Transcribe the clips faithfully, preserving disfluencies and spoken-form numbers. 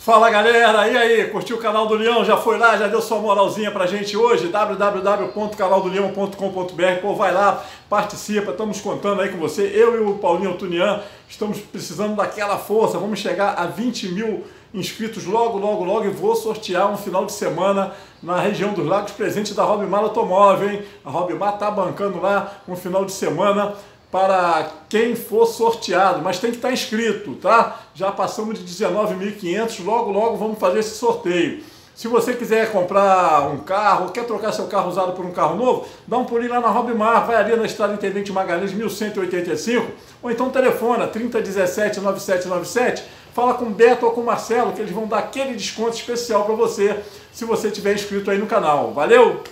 Fala galera, e aí, curtiu o canal do Leão? Já foi lá, já deu sua moralzinha pra gente hoje? w w w ponto canal do leão ponto com ponto b r. Pô, vai lá, participa, estamos contando aí com você. Eu e o Paulinho Tunian estamos precisando daquela força. Vamos chegar a vinte mil inscritos logo, logo, logo, e vou sortear um final de semana na região dos Lagos, presente da Robimar Automóvel, hein? A Robimar tá bancando lá um final de semana para quem for sorteado, mas tem que estar inscrito, tá? Já passamos de dezenove mil e quinhentos, logo, logo vamos fazer esse sorteio. Se você quiser comprar um carro, quer trocar seu carro usado por um carro novo, dá um pulinho lá na Robimar, vai ali na Estrada Intendente Magalhães, mil cento e oitenta e cinco, ou então telefona trinta dezessete noventa e sete noventa e sete, fala com o Beto ou com o Marcelo, que eles vão dar aquele desconto especial para você, se você estiver inscrito aí no canal. Valeu?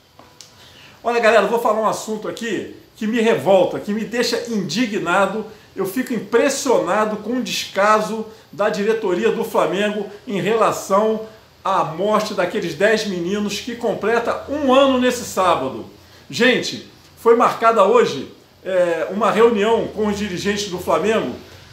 Olha galera, eu vou falar um assunto aqui que me revolta, que me deixa indignado. Eu fico impressionado com o descaso da diretoria do Flamengo em relação à morte daqueles dez meninos que completa um ano nesse sábado. Gente, foi marcada hoje é, uma reunião com os dirigentes do Flamengo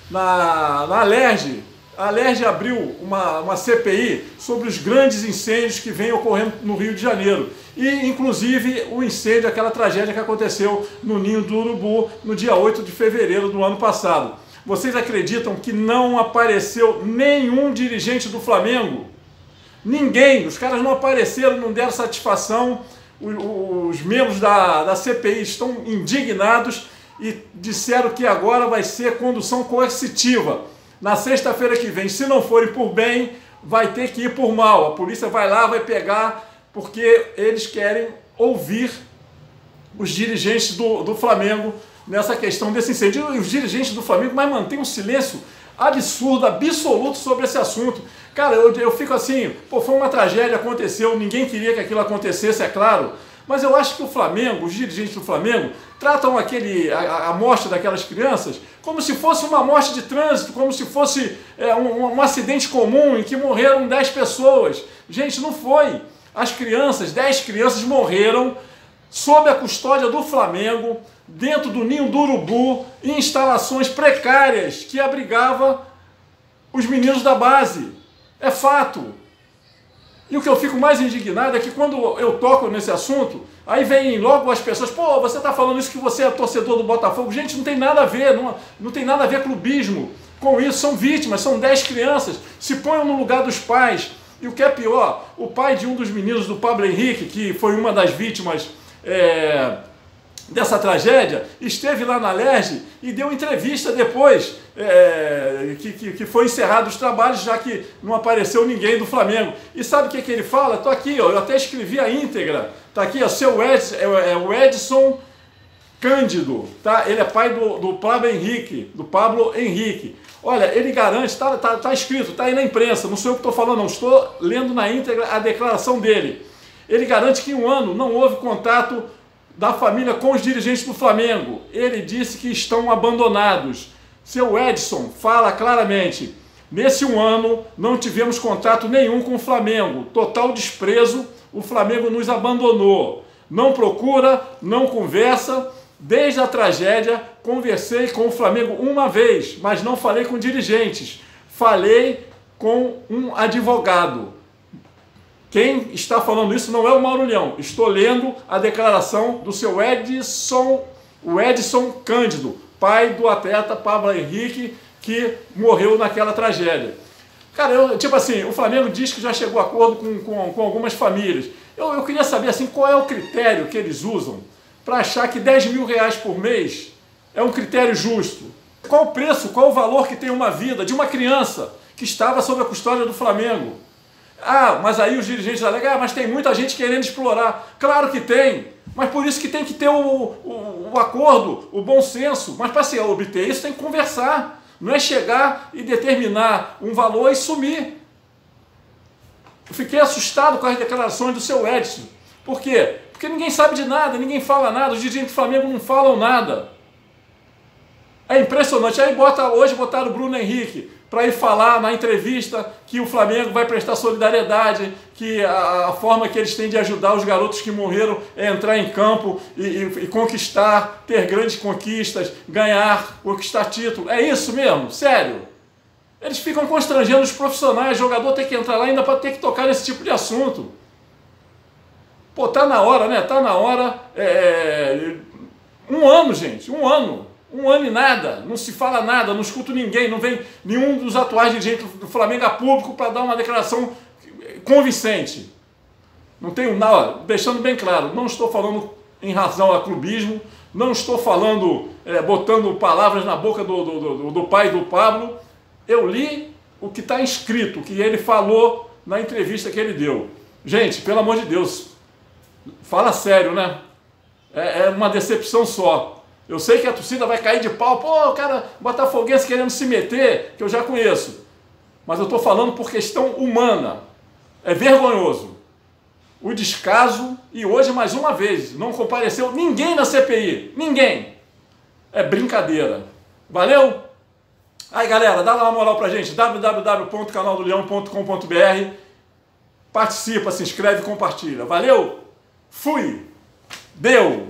na, na Alerj. A Alerj abriu uma, uma C P I sobre os grandes incêndios que vêm ocorrendo no Rio de Janeiro. E, inclusive, o incêndio, aquela tragédia que aconteceu no Ninho do Urubu no dia oito de fevereiro do ano passado. Vocês acreditam que não apareceu nenhum dirigente do Flamengo? Ninguém! Os caras não apareceram, não deram satisfação. Os, os membros da, da C P I estão indignados e disseram que agora vai ser condução coercitiva. Na sexta-feira que vem, se não forem por bem, vai ter que ir por mal. A polícia vai lá, vai pegar, porque eles querem ouvir os dirigentes do, do Flamengo nessa questão desse incêndio. E os dirigentes do Flamengo, mas mantêm um silêncio absurdo, absoluto sobre esse assunto. Cara, eu, eu fico assim, pô, foi uma tragédia, aconteceu, ninguém queria que aquilo acontecesse, é claro. Mas eu acho que o Flamengo, os dirigentes do Flamengo, tratam aquele, a, a morte daquelas crianças como se fosse uma morte de trânsito, como se fosse é, um, um acidente comum em que morreram dez pessoas. Gente, não foi. As crianças, dez crianças morreram sob a custódia do Flamengo, dentro do Ninho do Urubu, em instalações precárias que abrigava os meninos da base. É fato. E o que eu fico mais indignado é que quando eu toco nesse assunto, aí vem logo as pessoas, pô, você está falando isso que você é torcedor do Botafogo. Gente, não tem nada a ver, não, não tem nada a ver clubismo com isso. São vítimas, são dez crianças. Se ponham no lugar dos pais. E o que é pior, o pai de um dos meninos do Pablo Henrique, que foi uma das vítimas é, dessa tragédia, esteve lá na Alerj e deu entrevista depois é, que, que, que foi encerrado os trabalhos, já que não apareceu ninguém do Flamengo. E sabe o que, que ele fala? Estou aqui, ó, eu até escrevi a íntegra. Está aqui, ó, seu Ed, é, é o Edson Cândido, tá? Ele é pai do, do Pablo Henrique, do Pablo Henrique. Olha, ele garante, está tá, tá escrito, está aí na imprensa, não sou eu que estou falando, não, estou lendo na íntegra a declaração dele. Ele garante que em um ano não houve contato da família com os dirigentes do Flamengo. Ele disse que estão abandonados. Seu Edson fala claramente, nesse um ano não tivemos contato nenhum com o Flamengo, total desprezo, o Flamengo nos abandonou. Não procura, não conversa. Desde a tragédia, conversei com o Flamengo uma vez, mas não falei com dirigentes. Falei com um advogado. Quem está falando isso não é o Mauro Leão. Estou lendo a declaração do seu Edson, o Edson Cândido, pai do atleta Pablo Henrique, que morreu naquela tragédia. Cara, eu, tipo assim, o Flamengo diz que já chegou a acordo com, com, com algumas famílias. Eu, eu queria saber assim, qual é o critério que eles usam para achar que dez mil reais por mês é um critério justo. Qual o preço, qual o valor que tem uma vida de uma criança que estava sob a custódia do Flamengo? Ah, mas aí os dirigentes alegam, ah, mas tem muita gente querendo explorar. Claro que tem, mas por isso que tem que ter o, o, o acordo, o bom senso. Mas para se obter isso tem que conversar, não é chegar e determinar um valor e sumir. Eu fiquei assustado com as declarações do seu Edson. Por quê? Porque ninguém sabe de nada, ninguém fala nada, os dirigentes do Flamengo não falam nada. É impressionante. Aí bota, hoje botaram o Bruno Henrique para ir falar na entrevista que o Flamengo vai prestar solidariedade, que a, a forma que eles têm de ajudar os garotos que morreram é entrar em campo e, e, e conquistar, ter grandes conquistas, ganhar, conquistar título. É isso mesmo? Sério? Eles ficam constrangendo os profissionais, o jogador tem que entrar lá ainda para ter que tocar nesse tipo de assunto. Pô, tá na hora, né? Tá na hora. É... Um ano, gente, um ano. Um ano e nada. Não se fala nada, não escuto ninguém, não vem nenhum dos atuais dirigentes do Flamengo a público para dar uma declaração convincente. Não tenho nada, deixando bem claro, não estou falando em razão a clubismo, não estou falando, é, botando palavras na boca do, do, do, do pai do Pablo. Eu li o que está escrito, o que ele falou na entrevista que ele deu. Gente, pelo amor de Deus, fala sério, né? É, é uma decepção só. Eu sei que a torcida vai cair de pau, pô, o cara botafoguense querendo se meter, que eu já conheço. Mas eu estou falando por questão humana. É vergonhoso. O descaso, e hoje mais uma vez, não compareceu ninguém na C P I. Ninguém. É brincadeira. Valeu? Aí galera, dá lá uma moral pra gente, w w w ponto canal do leão ponto com ponto b r. Participa, se inscreve e compartilha. Valeu? Fui! Deu!